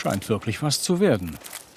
Scheint wirklich was zu werden.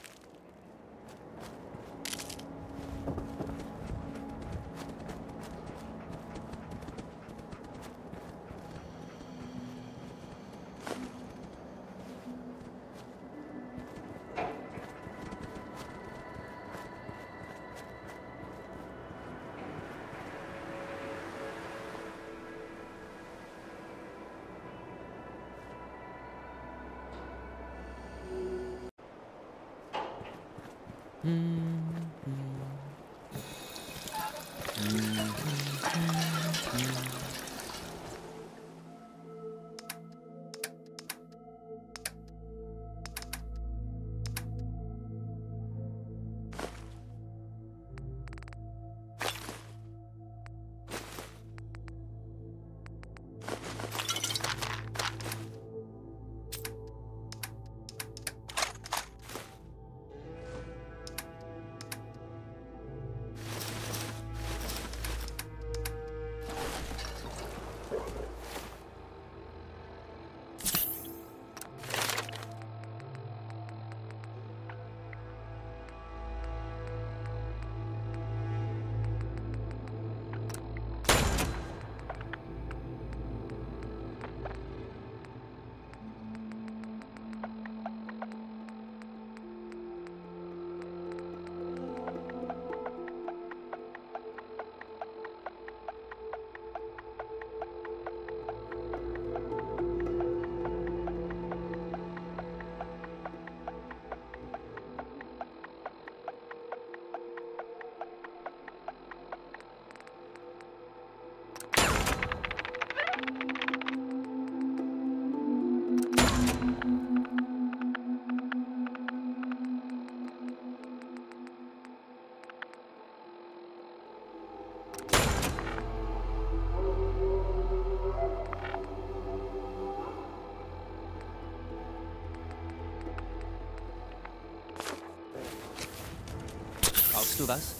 Brauchst du was?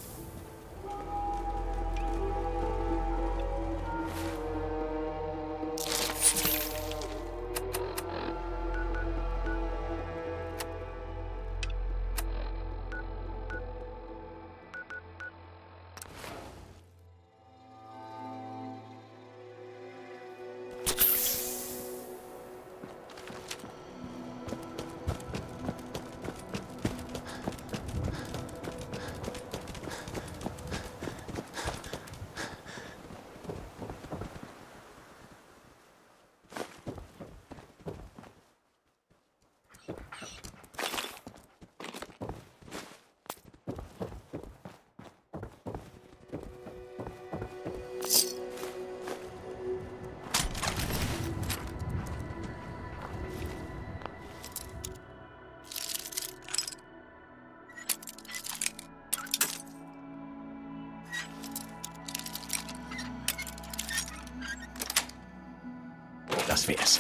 Das wär's.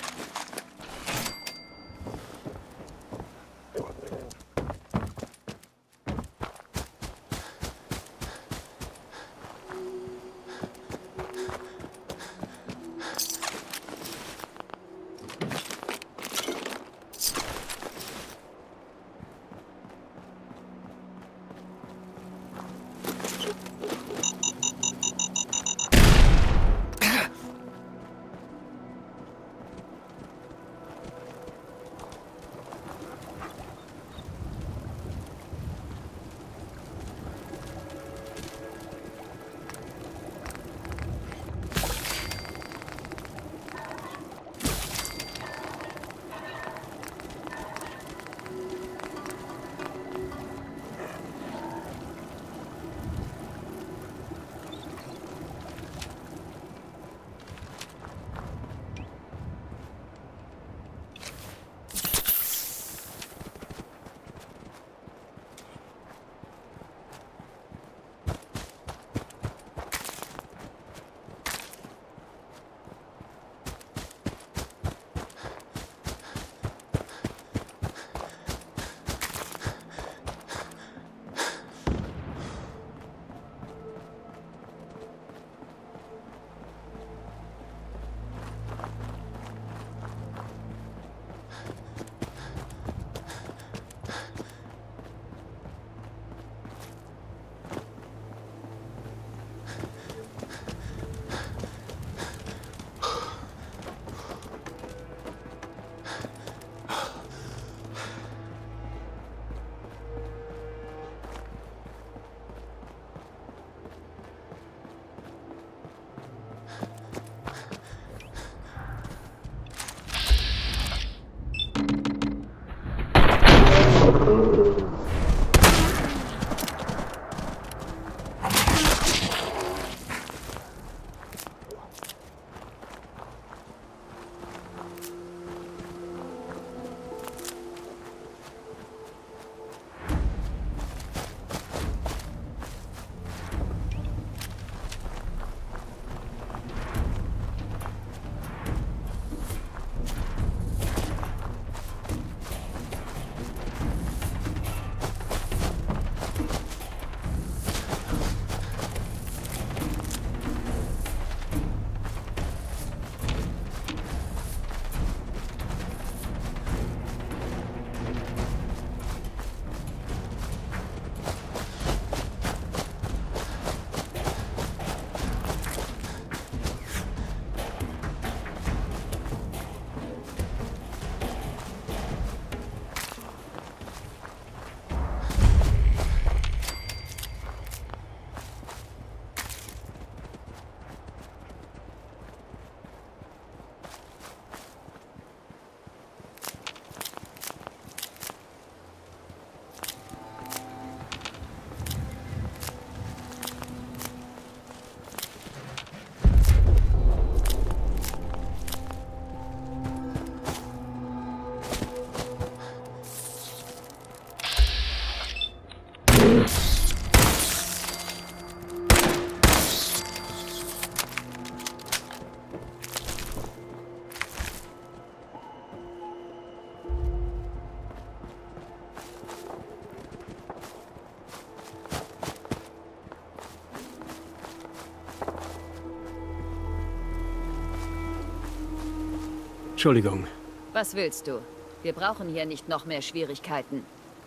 Entschuldigung. Was willst du? Wir brauchen hier nicht noch mehr Schwierigkeiten.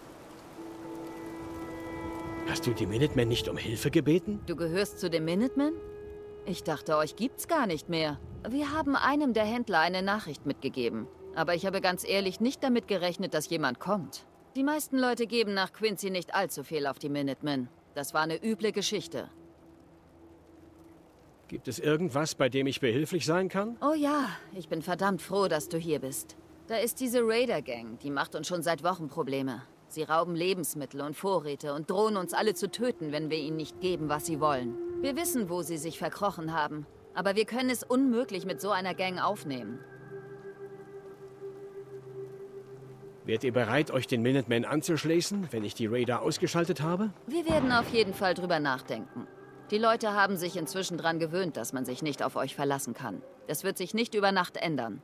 Hast du die Minutemen nicht um Hilfe gebeten? Du gehörst zu den Minutemen? Ich dachte, euch gibt's gar nicht mehr. Wir haben einem der Händler eine Nachricht mitgegeben. Aber ich habe ganz ehrlich nicht damit gerechnet, dass jemand kommt. Die meisten Leute geben nach Quincy nicht allzu viel auf die Minutemen. Das war eine üble Geschichte. Gibt es irgendwas, bei dem ich behilflich sein kann? Oh ja, ich bin verdammt froh, dass du hier bist. Da ist diese Raider-Gang, die macht uns schon seit Wochen Probleme. Sie rauben Lebensmittel und Vorräte und drohen uns alle zu töten, wenn wir ihnen nicht geben, was sie wollen. Wir wissen, wo sie sich verkrochen haben, aber wir können es unmöglich mit so einer Gang aufnehmen. Wärt ihr bereit, euch den Minutemen anzuschließen, wenn ich die Raider ausgeschaltet habe? Wir werden auf jeden Fall drüber nachdenken. Die Leute haben sich inzwischen daran gewöhnt, dass man sich nicht auf euch verlassen kann. Das wird sich nicht über Nacht ändern.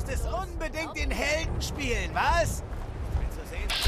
müsstest unbedingt den Helden spielen, was? Willst du sehen?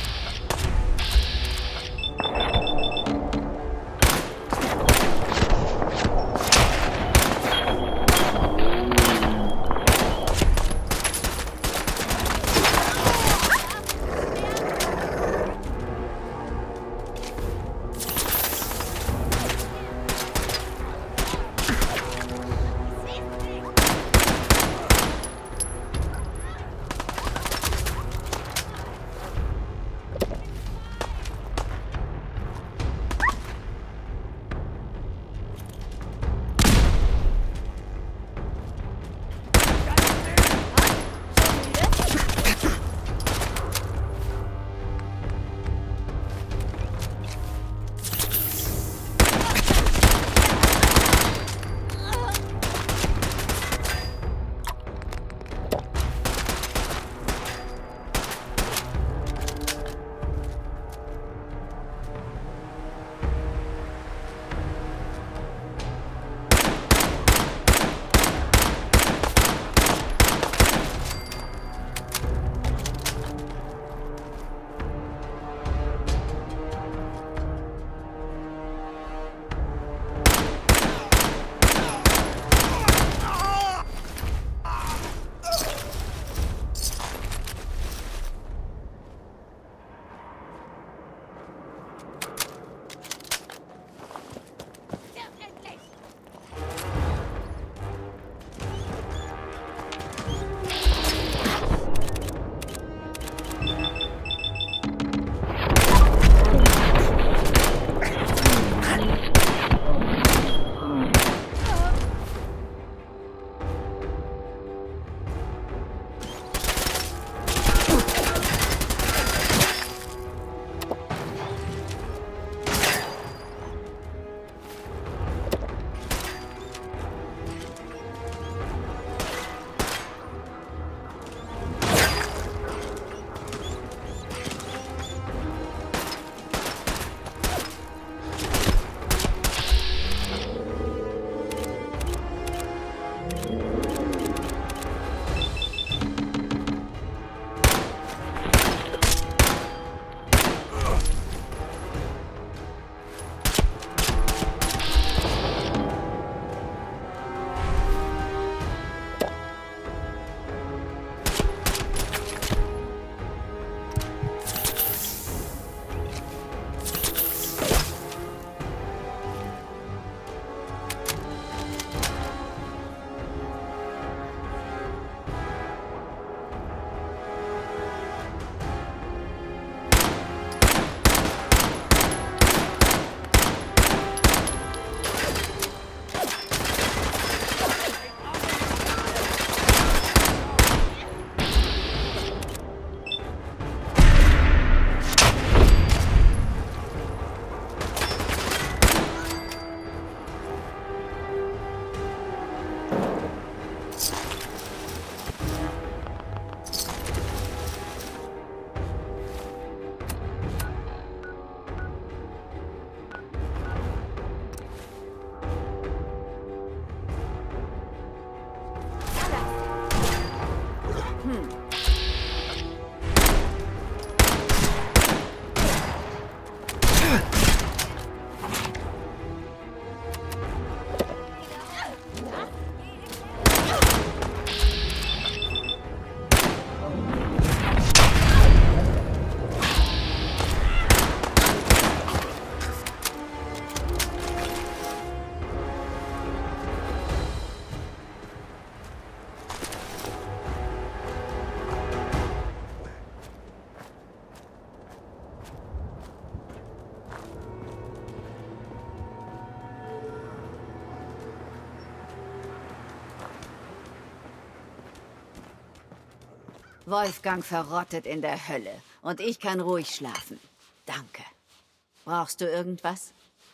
Wolfgang verrottet in der Hölle und ich kann ruhig schlafen. Danke. Brauchst du irgendwas?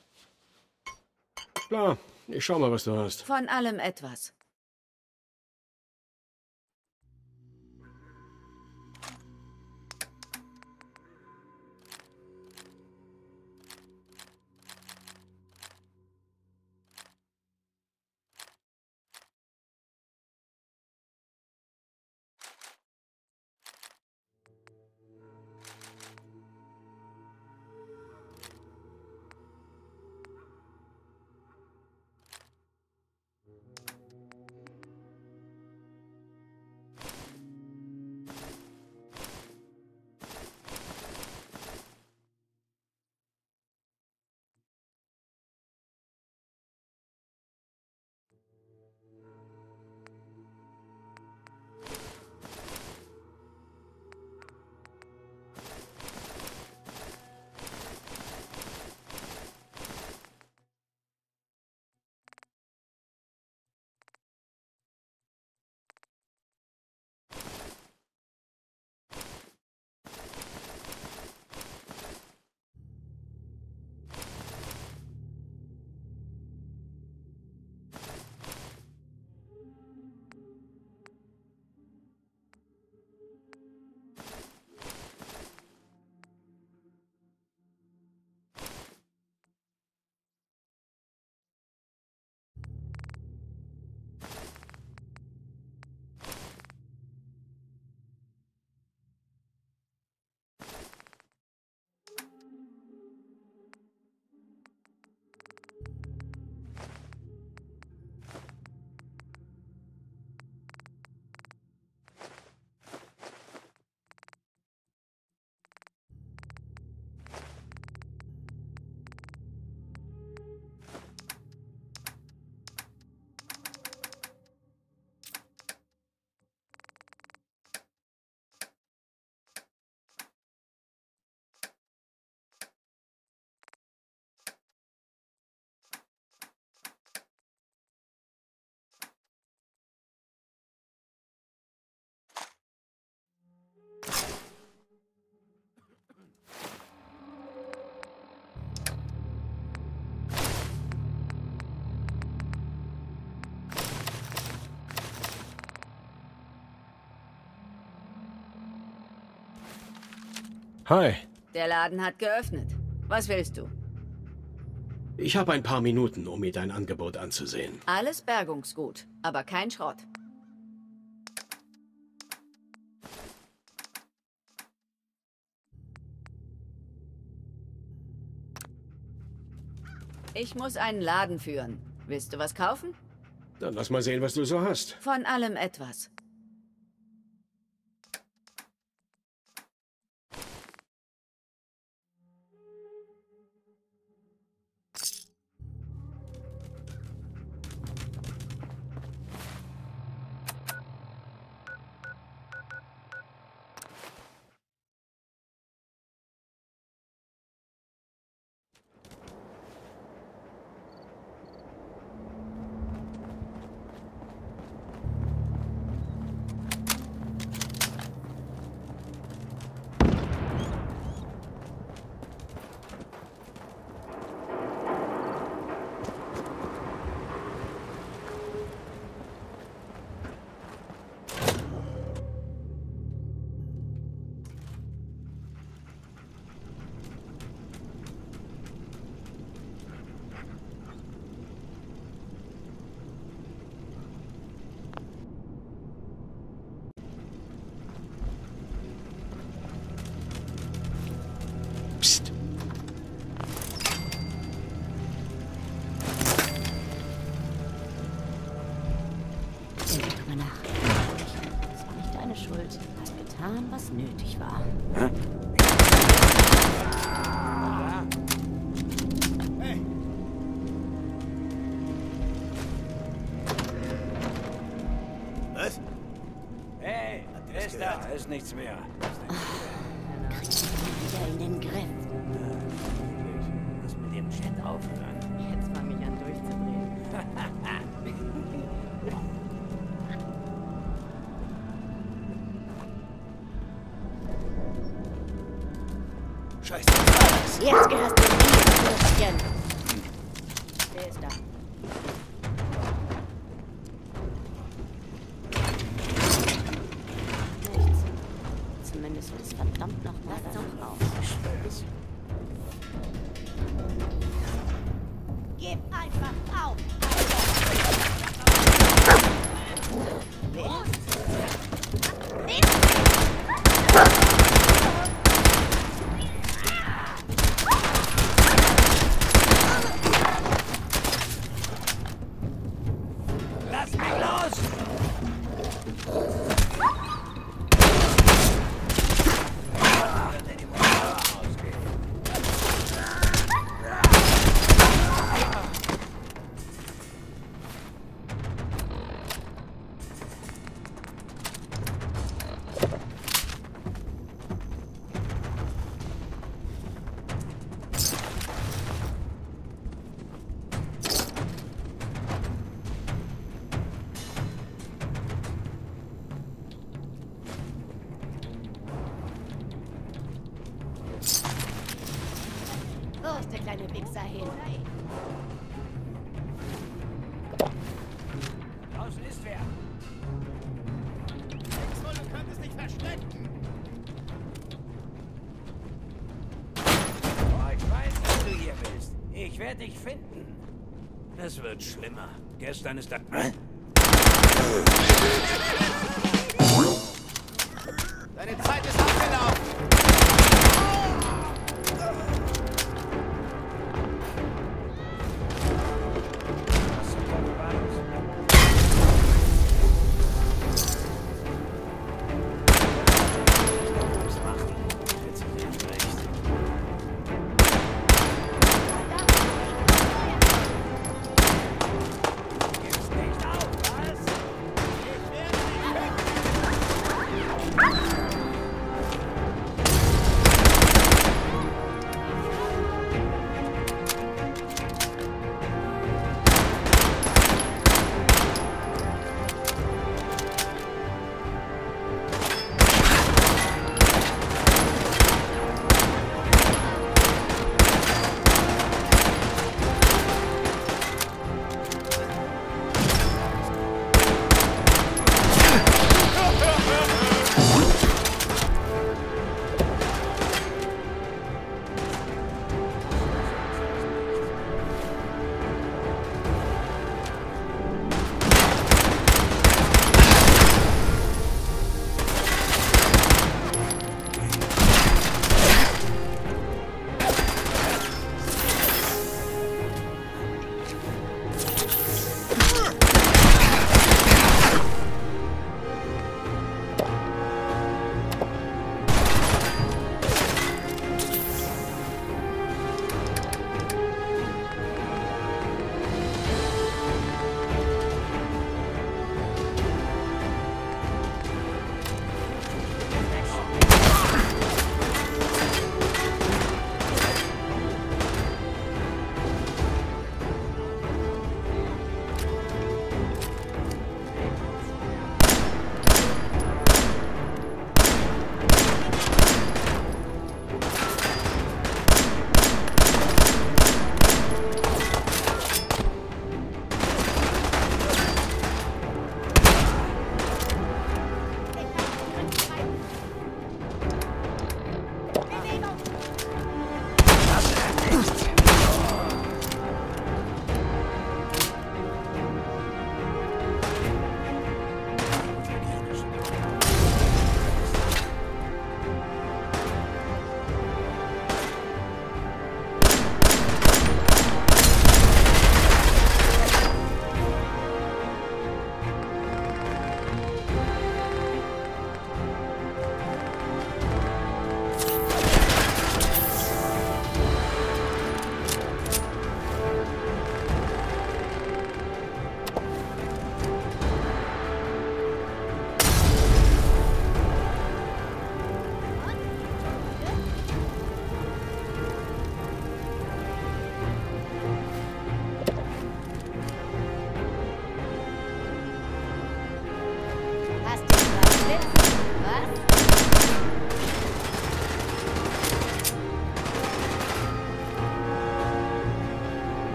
Klar, ich schau mal, was du hast. Von allem etwas. Hi. Der Laden hat geöffnet. Was willst du? Ich habe ein paar Minuten, um mir dein Angebot anzusehen. Alles Bergungsgut, aber kein Schrott. Ich muss einen Laden führen. Willst du was kaufen? Dann lass mal sehen, was du so hast. Von allem etwas. Psst. Denk drüber nach. Das war nicht deine Schuld. Du hast getan, was nötig war. Hey. Was? Hey, da ist nichts mehr. Kriegst du wieder in den Griff. Was mit dem Chat aufhören? Jetzt fange ich an durchzudrehen. Scheiße, was war das? Jetzt gehörst du mir, Würstchen. Wer ist da? Nichts. Zumindest ist verdammt noch mal zum Raum. Gib einfach auf! Lass mich los! Wo ist der kleine Wichser hin? Draußen ist wer. Du könntest dich verstecken. Oh, ich weiß, dass du hier bist. Ich werde dich finden. Es wird schlimmer. Gestern ist da... Deine Zeit ist abgelaufen.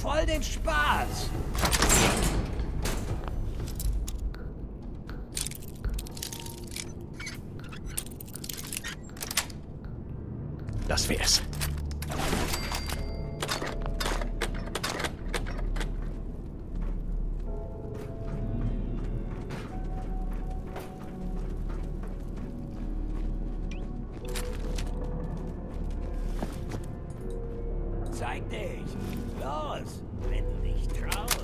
voll den Spaß. Das wär's. Zeig dich. Los, wenn du dich traust.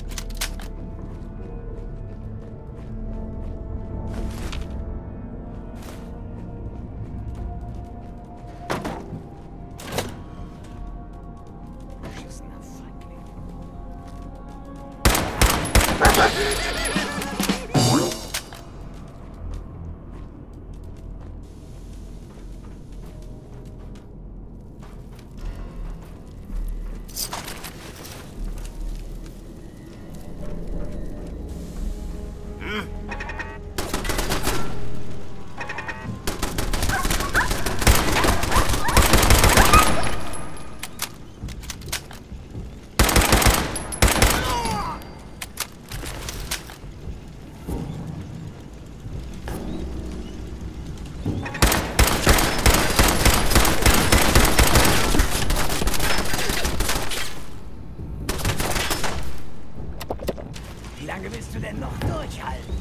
Beschissener Feigling. Wie lange willst du denn noch durchhalten?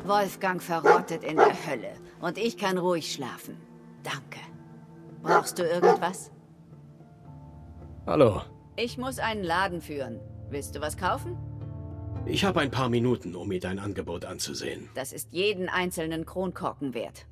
Wolfgang verrottet in der Hölle und ich kann ruhig schlafen. Danke. Brauchst du irgendwas? Hallo. Ich muss einen Laden führen. Willst du was kaufen? Ich habe ein paar Minuten, um mir dein Angebot anzusehen. Das ist jeden einzelnen Kronkorken wert.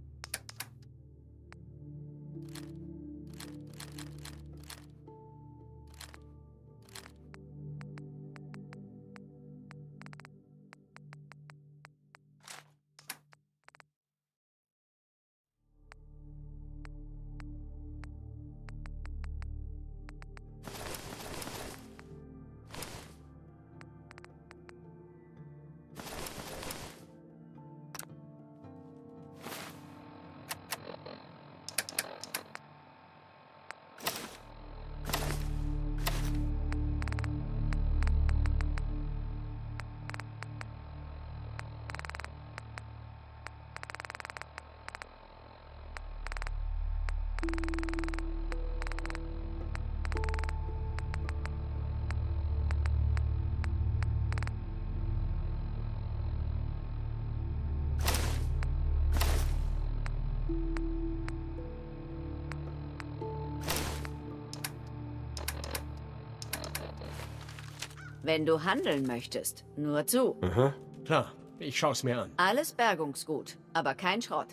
Wenn du handeln möchtest, nur zu. Aha. Klar, ich schaue es mir an. Alles Bergungsgut, aber kein Schrott.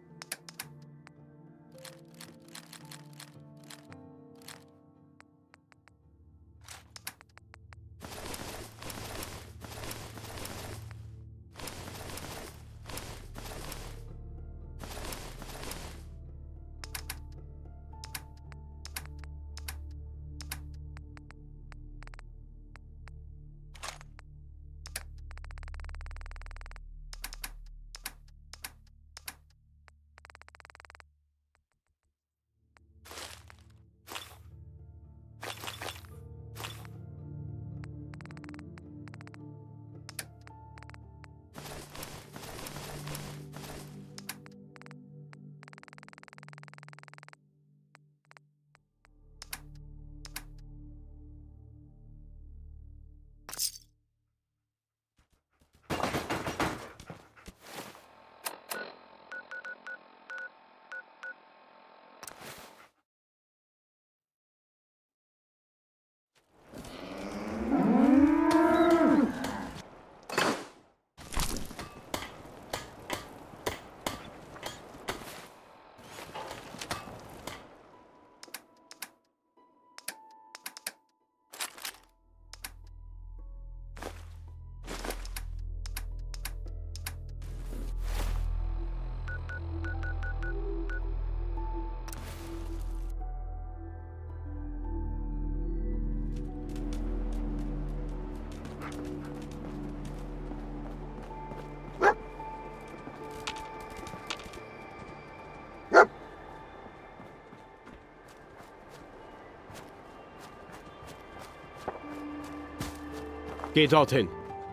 Geh dorthin.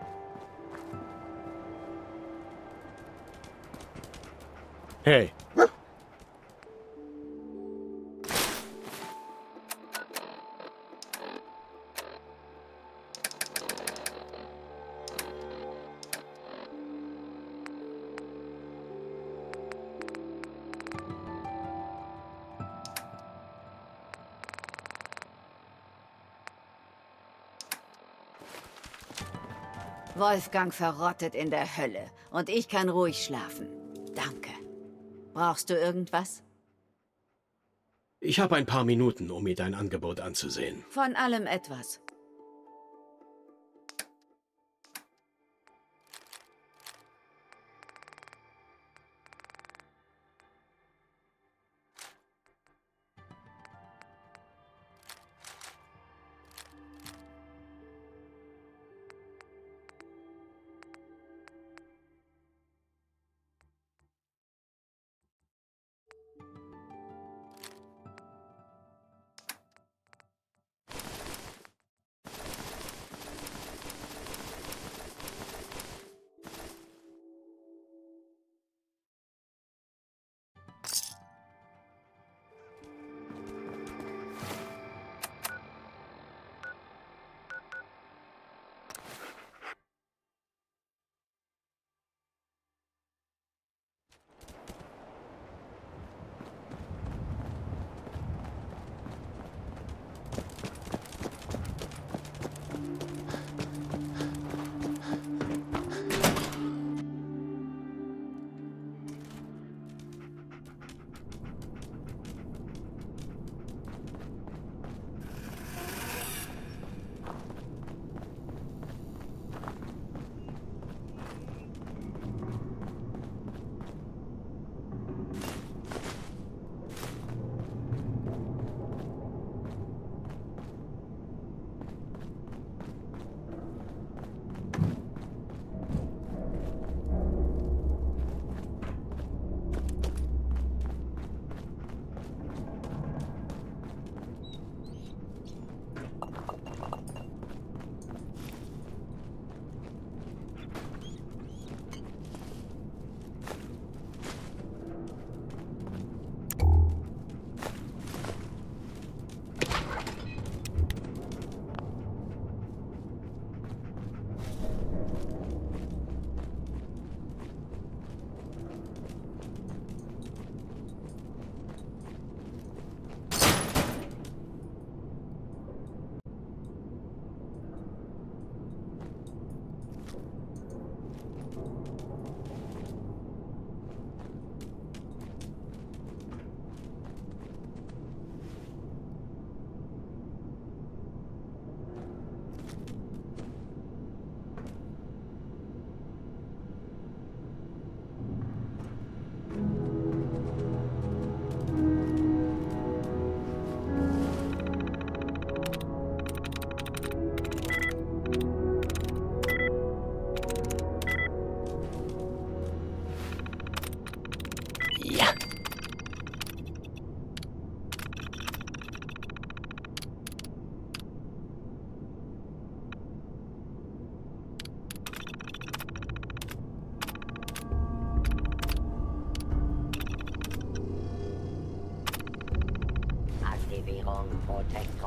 Hey. Wolfgang verrottet in der Hölle und ich kann ruhig schlafen. Danke. Brauchst du irgendwas? Ich habe ein paar Minuten, um mir dein Angebot anzusehen. Von allem etwas.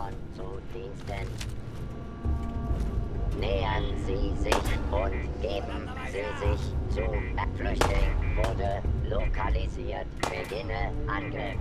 Charon zu Diensten. Nähern Sie sich und geben Sie sich zu. Flüchtling wurde lokalisiert. Beginne Angriff.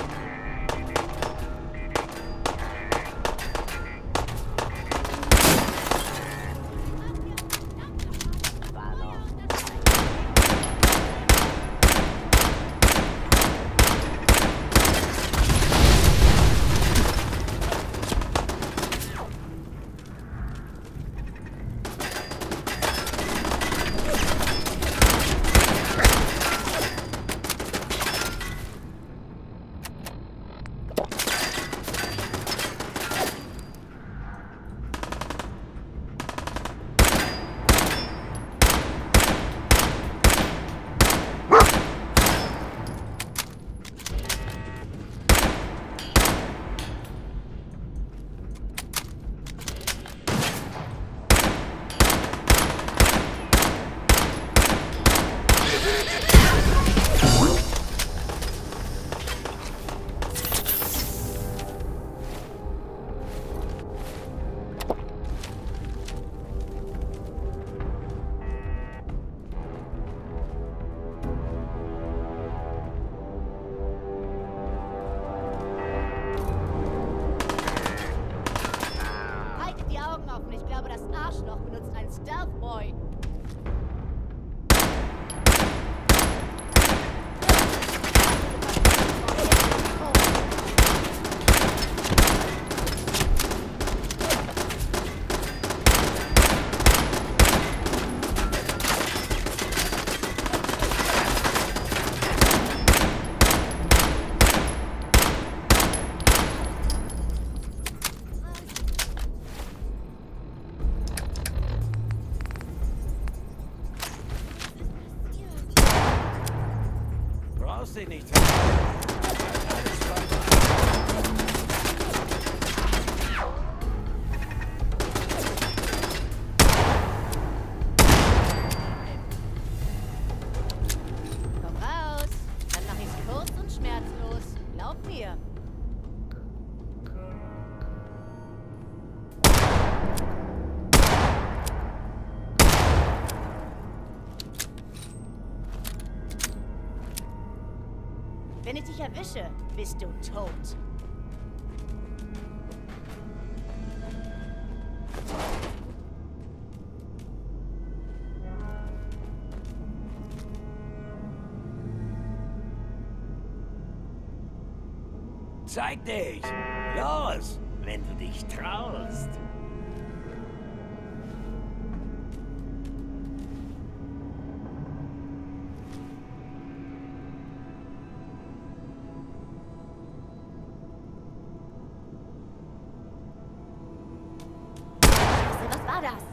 Ich glaube, das Arschloch benutzt einen Stealth Boy. Brauchst dich nicht. Komm raus, dann mach ich's kurz und schmerzlos. Glaub mir. Wenn ich dich erwische, bist du tot. Zeig dich! Los, wenn du dich traust. Was war das?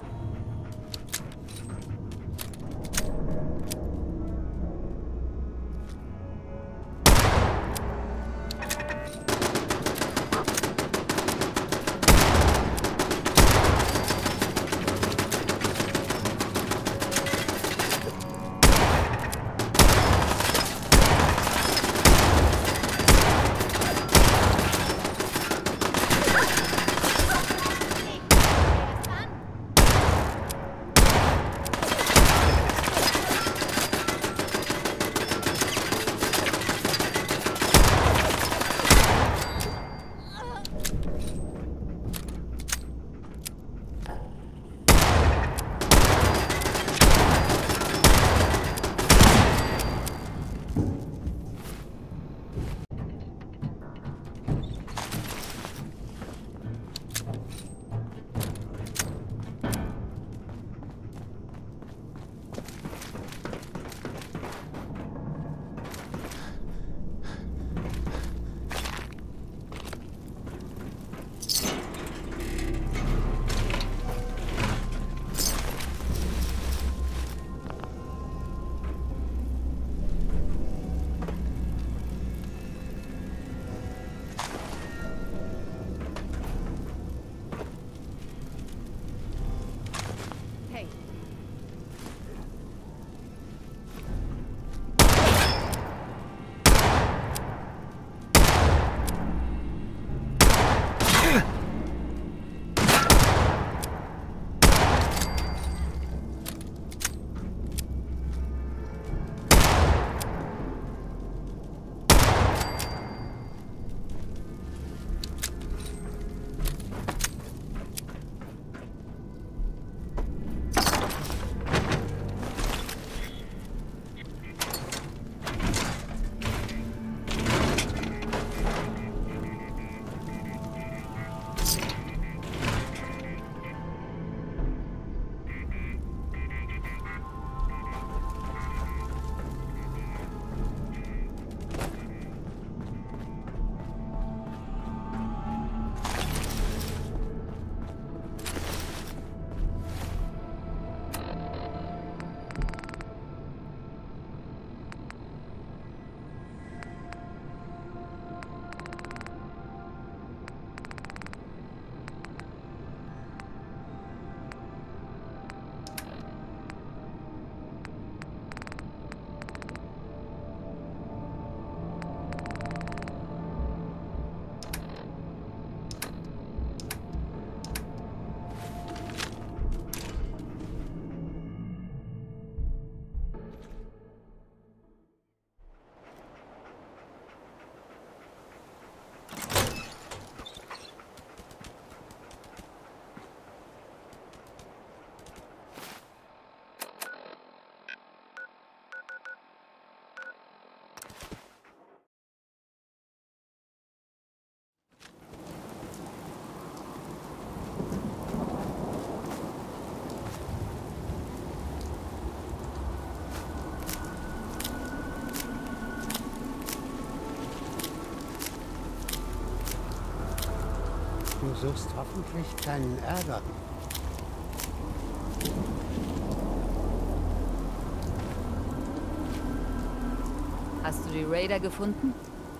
suchst hoffentlich keinen Ärger. Hast du die Raider gefunden?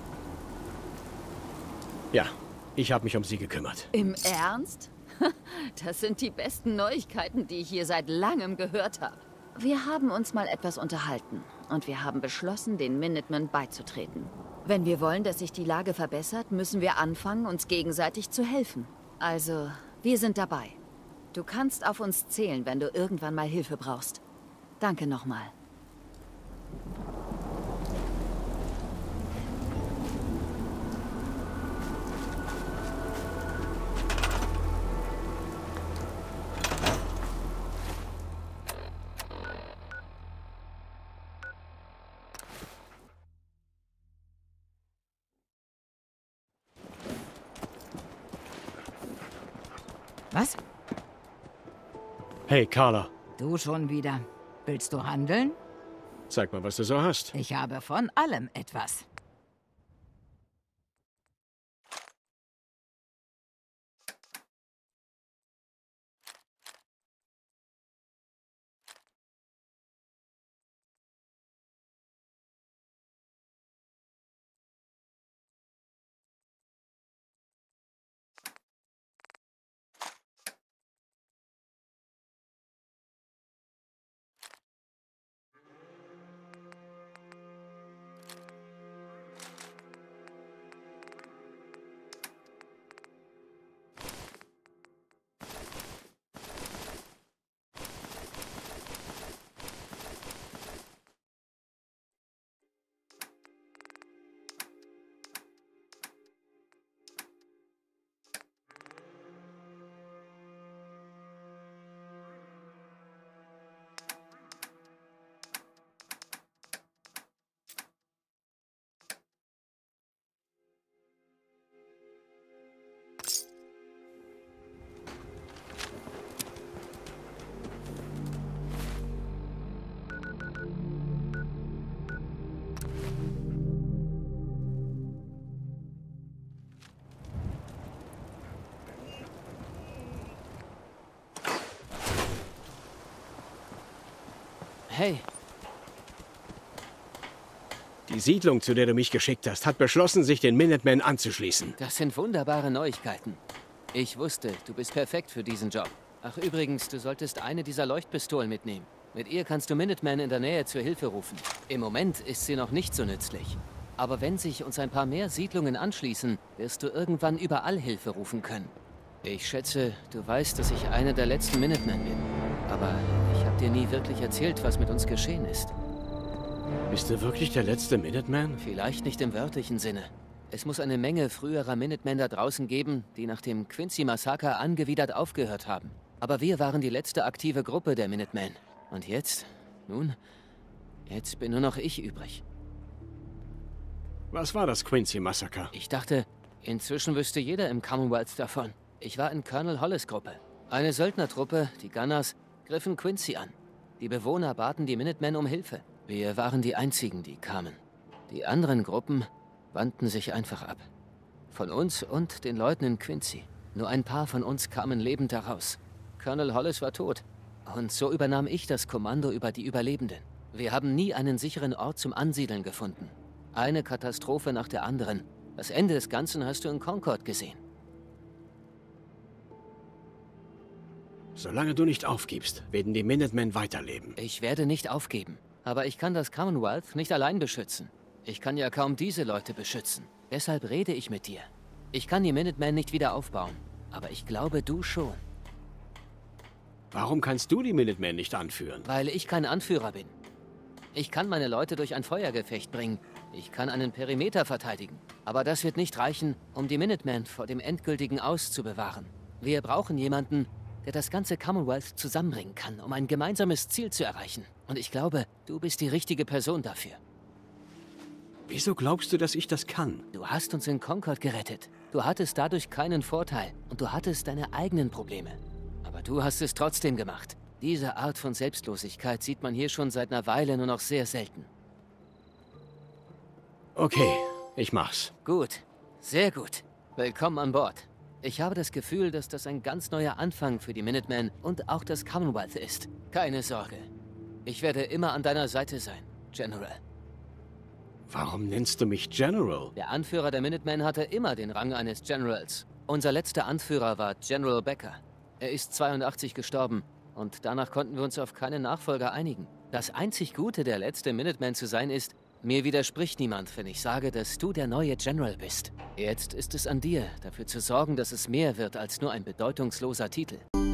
Ja, ich habe mich um sie gekümmert. Im Ernst? Das sind die besten Neuigkeiten, die ich hier seit langem gehört habe. Wir haben uns mal etwas unterhalten und wir haben beschlossen, den Minutemen beizutreten. Wenn wir wollen, dass sich die Lage verbessert, müssen wir anfangen, uns gegenseitig zu helfen. Also, wir sind dabei. Du kannst auf uns zählen, wenn du irgendwann mal Hilfe brauchst. Danke nochmal. Was? Hey, Carla. Du schon wieder. Willst du handeln? Zeig mal, was du so hast. Ich habe von allem etwas. Hey, Die Siedlung, zu der du mich geschickt hast, hat beschlossen, sich den Minutemen anzuschließen. das sind wunderbare Neuigkeiten. Ich wusste, du bist perfekt für diesen Job. Ach übrigens, du solltest eine dieser Leuchtpistolen mitnehmen. Mit ihr kannst du Minutemen in der Nähe zur Hilfe rufen. Im Moment ist sie noch nicht so nützlich. Aber wenn sich uns ein paar mehr Siedlungen anschließen, wirst du irgendwann überall Hilfe rufen können. Ich schätze, du weißt, dass ich einer der letzten Minutemen bin. Aber ich habe dir nie wirklich erzählt, was mit uns geschehen ist. Bist du wirklich der letzte Minuteman? Vielleicht nicht im wörtlichen Sinne. Es muss eine Menge früherer Minutemen da draußen geben, die nach dem Quincy-Massaker angewidert aufgehört haben. Aber wir waren die letzte aktive Gruppe der Minutemen. Und jetzt? Nun, jetzt bin nur noch ich übrig. Was war das Quincy-Massaker? Ich dachte, inzwischen wüsste jeder im Commonwealth davon. Ich war in Colonel Hollis' Gruppe. Eine Söldnertruppe, die Gunners, griffen Quincy an. Die Bewohner baten die Minutemen um Hilfe. Wir waren die einzigen, die kamen. Die anderen Gruppen wandten sich einfach ab. Von uns und den Leuten in Quincy. Nur ein paar von uns kamen lebend heraus. Colonel Hollis war tot. Und so übernahm ich das Kommando über die Überlebenden. Wir haben nie einen sicheren Ort zum Ansiedeln gefunden. Eine Katastrophe nach der anderen. Das Ende des Ganzen hast du in Concord gesehen. Solange du nicht aufgibst, werden die Minutemen weiterleben. Ich werde nicht aufgeben. Aber ich kann das Commonwealth nicht allein beschützen. Ich kann ja kaum diese Leute beschützen. Deshalb rede ich mit dir. Ich kann die Minutemen nicht wieder aufbauen. Aber ich glaube, du schon. Warum kannst du die Minutemen nicht anführen? Weil ich kein Anführer bin. Ich kann meine Leute durch ein Feuergefecht bringen. Ich kann einen Perimeter verteidigen. Aber das wird nicht reichen, um die Minutemen vor dem endgültigen Aus zu bewahren. Wir brauchen jemanden, der das ganze Commonwealth zusammenbringen kann, um ein gemeinsames Ziel zu erreichen. Und ich glaube, du bist die richtige Person dafür. Wieso glaubst du, dass ich das kann? Du hast uns in Concord gerettet. Du hattest dadurch keinen Vorteil und du hattest deine eigenen Probleme. Aber du hast es trotzdem gemacht. Diese Art von Selbstlosigkeit sieht man hier schon seit einer Weile nur noch sehr selten. Okay, ich mach's. Gut, sehr gut. Willkommen an Bord. Ich habe das Gefühl, dass das ein ganz neuer Anfang für die Minutemen und auch das Commonwealth ist. Keine Sorge. Ich werde immer an deiner Seite sein, General. Warum nennst du mich General? Der Anführer der Minutemen hatte immer den Rang eines Generals. Unser letzter Anführer war General Becker. Er ist 82 gestorben und danach konnten wir uns auf keinen Nachfolger einigen. Das einzig Gute, der letzte Minuteman zu sein, ist, mir widerspricht niemand, wenn ich sage, dass du der neue General bist. Jetzt ist es an dir, dafür zu sorgen, dass es mehr wird als nur ein bedeutungsloser Titel.